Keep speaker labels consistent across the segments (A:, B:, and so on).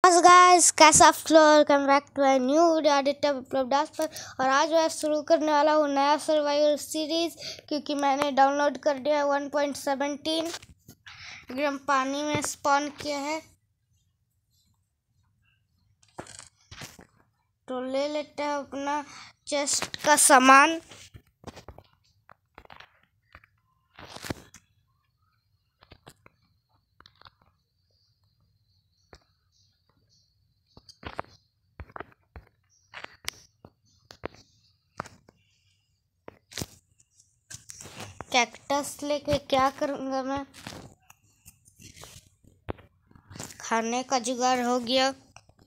A: Guys कैसा फ्लोर welcome back to a new video Aditya Biplab पर। और आज मैं शुरू करने वाला हूँ नया सर्वाइवल सीरीज, क्योंकि मैंने डाउनलोड कर दिया है 1.17। एकदम पानी में स्पॉन किया है, तो ले लेते हैं अपना चेस्ट का सामान। कैक्टस लेके क्या करूँगा मैं, खाने का जुगाड़ हो गया।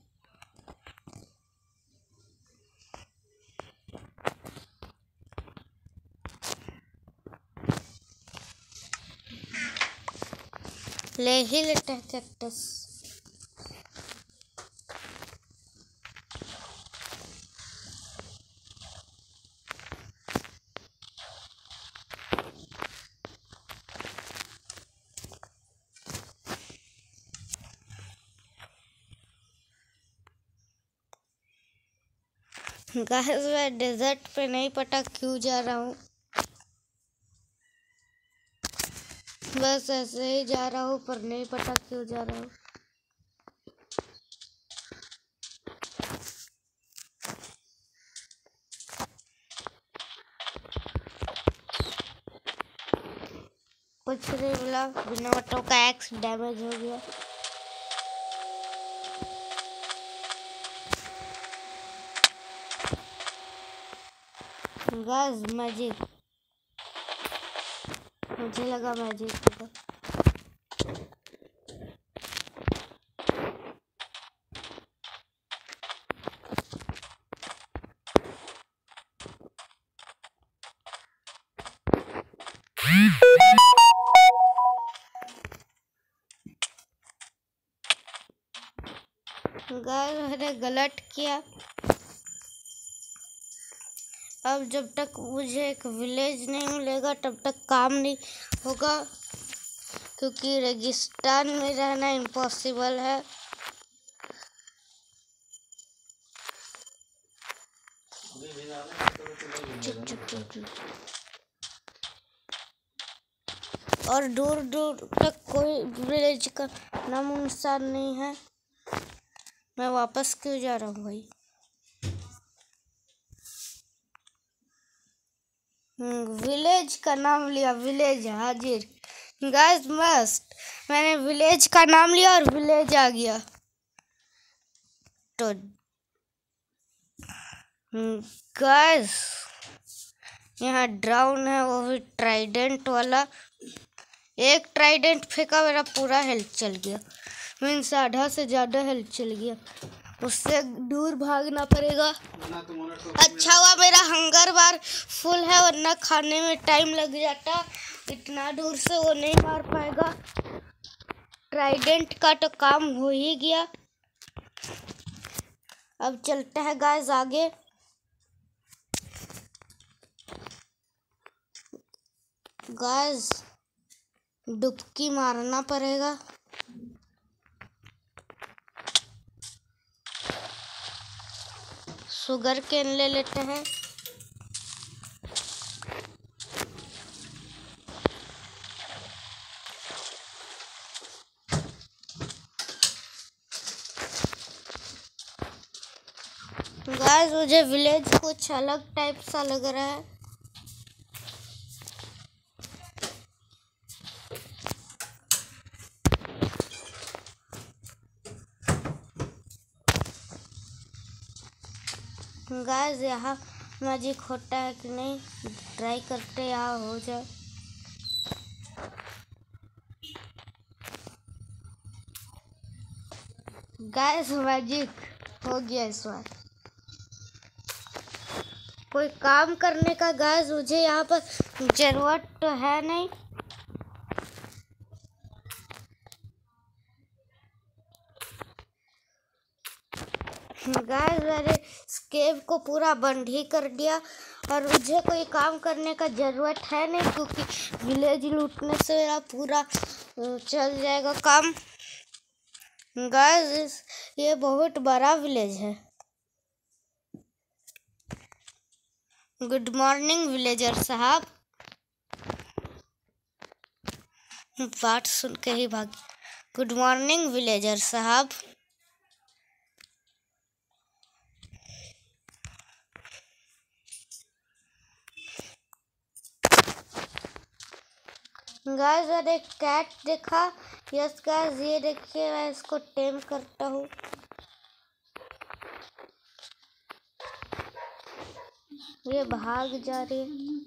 A: ले ही लेते हैं कैक्टस। गाइस मैं डेजर्ट पे नहीं पता क्यों जा रहा हूँ, बस ऐसे ही जा रहा हूँ, पर नहीं पता क्यों जा रहा हूँ। कुछ नहीं मिला, बिना बटों का एक्स डैमेज हो गया। गाइस मैजिक, मुझे लगा मैजिक होगा। गाइस मैंने गलत किया। अब जब तक मुझे एक विलेज नहीं मिलेगा तब तक काम नहीं होगा, क्योंकि रेगिस्तान में रहना इम्पॉसिबल है। और दूर दूर तक कोई विलेज का नामो निशान नहीं है। मैं वापस क्यों जा रहा हूँ भाई? विलेज का नाम लिया, विलेज हाजिर। गाइस मस्त, मैंने विलेज का नाम लिया और विलेज आ गया। तो गाइस यहाँ ड्राउन है, वो भी ट्राइडेंट वाला। एक ट्राइडेंट फेंका, मेरा पूरा हेल्थ चल गया, मीन्स आधा से ज़्यादा हेल्थ चल गया। उससे दूर भागना पड़ेगा। अच्छा हुआ मेरा हंगर बार फुल है, वरना खाने में टाइम लग जाता। इतना दूर से वो नहीं मार पाएगा। ट्राइडेंट का तो काम हो ही गया। अब चलते हैं गाइस आगे। गाइस डुबकी मारना पड़ेगा। शुगर केन ले लेते हैं। गाइस मुझे विलेज कुछ अलग टाइप सा लग रहा है। गाइस यहाँ मैजिक होता है कि नहीं, ट्राई करते यहाँ हो जाए। गाइस मैजिक हो गया इस बार। कोई काम करने का गाइस मुझे यहाँ पर जरूरत तो है नहीं। गाइस मैंने स्केव को पूरा बंद ही कर दिया, और मुझे कोई काम करने का ज़रूरत है नहीं, क्योंकि विलेज लूटने से मेरा पूरा चल जाएगा काम। गाइस ये बहुत बड़ा विलेज है। गुड मॉर्निंग विलेजर साहब। बात सुन के ही भाग। गुड मॉर्निंग विलेजर साहब। गाइस मैंने एक कैट देखा। यस गाइस ये देखिए, मैं इसको टेम करता हूँ। ये भाग जा रही है।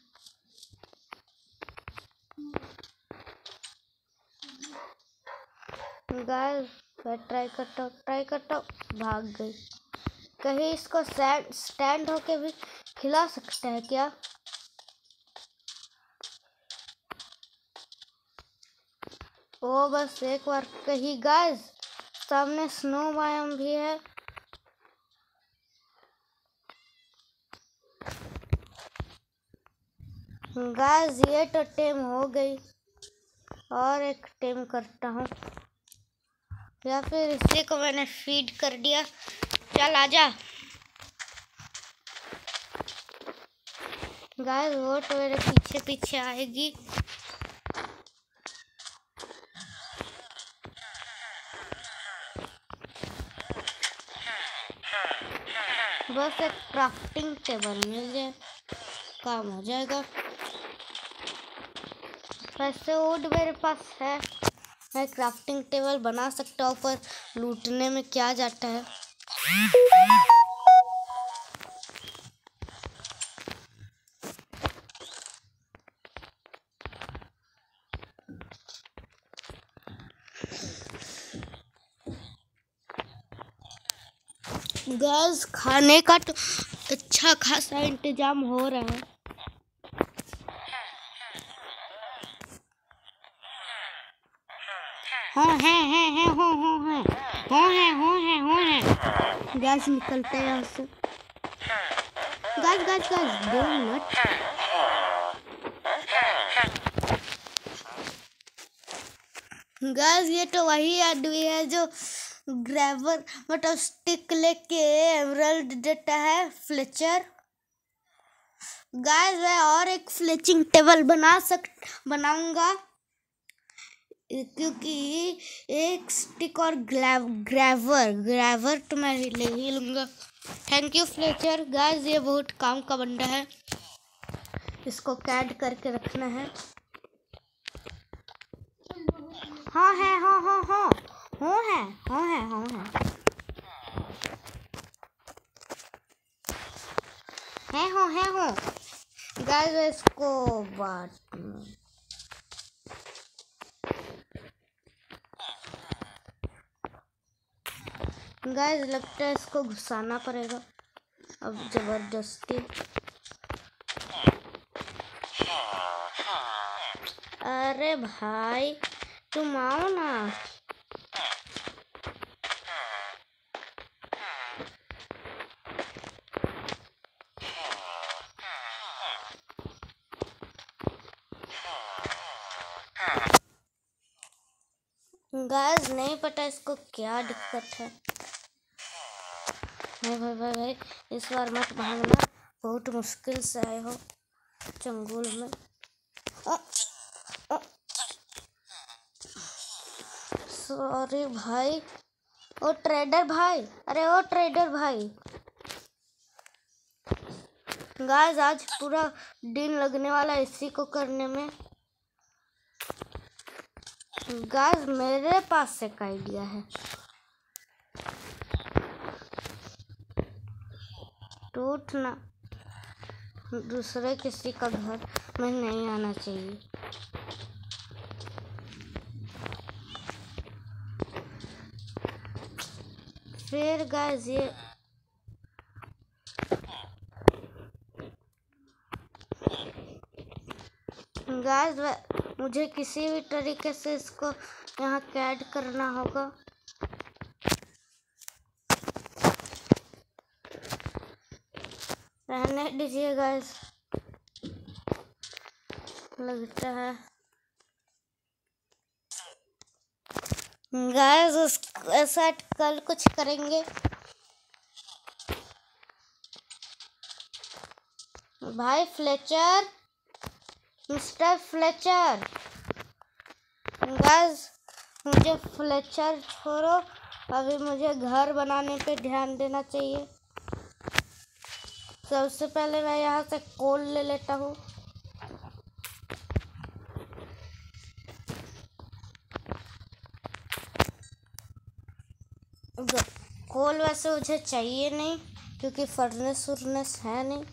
A: गाइस मैं ट्राई करता हूँ, भाग गई। कहीं इसको स्टैंड होके भी खिला सकते हैं क्या? ओ बस एक बार कहीं। गाइस सामने स्नो बायोम भी है। गाइस ये तो टेम हो गई। और एक टेम करता हूँ, या फिर इसी को मैंने फीड कर दिया। चल आजा। गाइस वो तो मेरे पीछे पीछे आएगी। बस एक क्राफ्टिंग टेबल मिल जाए, काम हो जाएगा। वैसे वुड मेरे पास है, मैं क्राफ्टिंग टेबल बना सकता हूँ, पर लूटने में क्या जाता है। गाइस खाने का तो अच्छा खासा इंतजाम हो रहा है। गैस निकलते हैं यहाँ से। Gas 2 minute. गैस ये तो वही आदमी है जो ग्रेवर मतलब स्टिक लेके एमरल्ड देता है, फ्लेचर। गाइस मैं और एक फ्लेचिंग टेबल बनाऊंगा, क्योंकि एक स्टिक और ग्रेवर तो मैं ले ही लूँगा। Thank you Fletcher. गाइस ये बहुत काम का बंदा है, इसको कैद करके रखना है। हाँ है। गाइस इसको बात गाइस लगता है इसको घुसाना पड़ेगा अब जबरदस्ती। अरे भाई तुम आओ ना। गाइस नहीं पता इसको क्या दिक्कत है। भाई इस बार मत भागना, बहुत मुश्किल से आए हो जंगल में। सॉरी भाई। ओ ट्रेडर भाई, अरे ओ ट्रेडर भाई। गाइस आज पूरा दिन लगने वाला इसी को करने में। गाइस मेरे पास एक आइडिया है। टूटना दूसरे किसी का घर में नहीं आना चाहिए। फिर गाइस ये गाइस मुझे किसी भी तरीके से इसको यहाँ कैद करना होगा। रहने दीजिए गाइस, लगता है गाइस ऐसा कल कुछ करेंगे। भाई फ्लेचर, मिस्टर फ्लेचर। गाइस मुझे फ्लेचर छोड़ो, अभी मुझे घर बनाने पे ध्यान देना चाहिए। सबसे पहले मैं यहाँ से कोल ले लेता हूँ। कोल वैसे मुझे चाहिए नहीं क्योंकि फर्नेस है नहीं।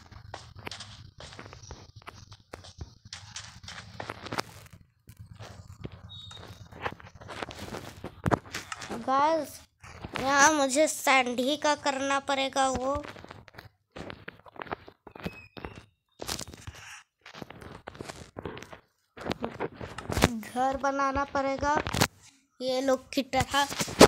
A: गाइस यहाँ मुझे सैंडी का करना पड़ेगा, वो घर बनाना पड़ेगा ये लोग की तरह।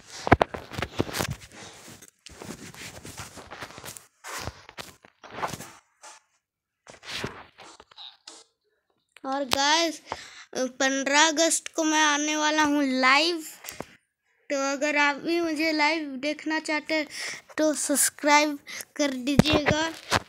A: और गाइस 15 अगस्त को मैं आने वाला हूँ लाइव, तो अगर आप भी मुझे लाइव देखना चाहते हैं तो सब्सक्राइब कर दीजिएगा।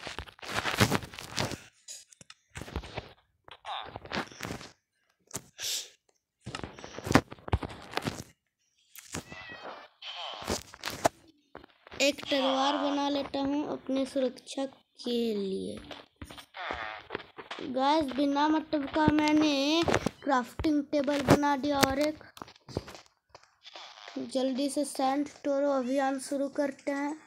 A: एक तलवार बना लेता हूँ अपनी सुरक्षा के लिए। गाइस बिना मतलब का मैंने क्राफ्टिंग टेबल बना दिया और एक जल्दी से सैंड स्टोर अभियान शुरू करते हैं।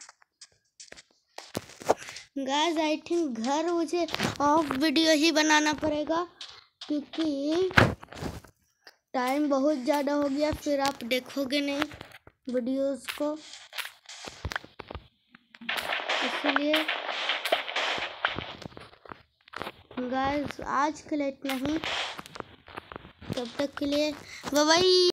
A: गाइस आई थिंक घर मुझे ऑफ वीडियो ही बनाना पड़ेगा क्योंकि टाइम बहुत ज़्यादा हो गया, फिर आप देखोगे नहीं वीडियोस को, इसलिए गाइस आज के लिए इतना ही। तब तक के लिए बाय बाय।